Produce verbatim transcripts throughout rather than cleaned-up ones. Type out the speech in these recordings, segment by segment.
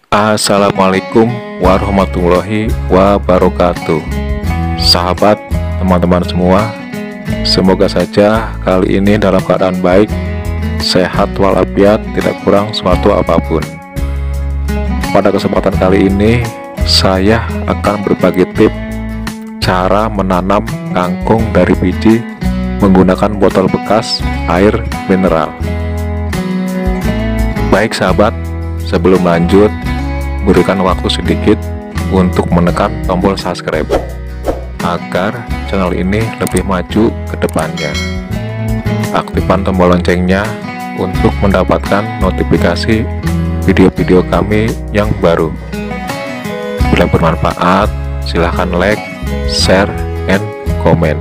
Assalamualaikum warahmatullahi wabarakatuh. Sahabat, teman-teman semua, semoga saja kali ini dalam keadaan baik, sehat walafiat, tidak kurang suatu apapun. Pada kesempatan kali ini, saya akan berbagi tips cara menanam kangkung dari biji menggunakan botol bekas air mineral. Baik sahabat, sebelum lanjut, berikan waktu sedikit untuk menekan tombol subscribe agar channel ini lebih maju ke depannya. Aktifkan tombol loncengnya untuk mendapatkan notifikasi video-video kami yang baru. Bila bermanfaat, silahkan like, share, and comment.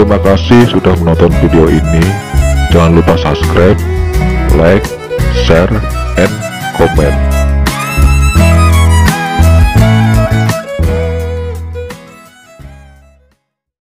Terima kasih sudah menonton video ini. Jangan lupa subscribe, like, share, and comment.